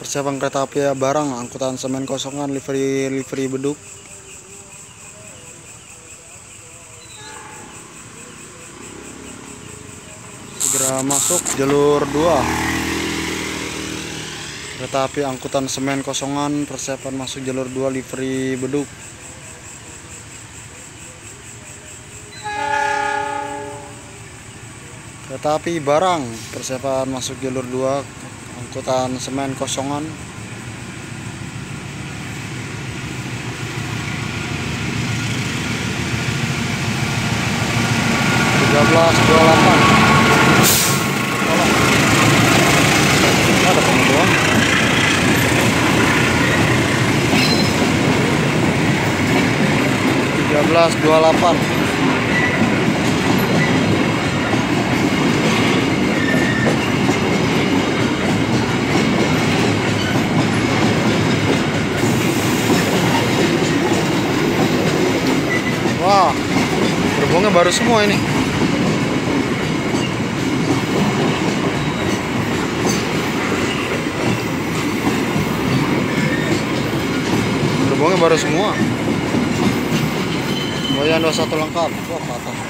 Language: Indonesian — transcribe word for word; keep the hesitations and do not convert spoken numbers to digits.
persiapan kereta api barang, angkutan semen kosongan, livery livery beduk. Segera masuk jalur dua. Kereta api angkutan semen kosongan, persiapan masuk jalur dua, livery beduk. Kereta api barang, persiapan masuk jalur dua, angkutan semen kosongan. tiga belas dua puluh delapan. Ada pengetuan. tiga belas dua puluh delapan. Wah, gerbongnya baru semua ini. Gerbongnya baru semua. Boyan dua puluh satu lengkap. Wah, patah.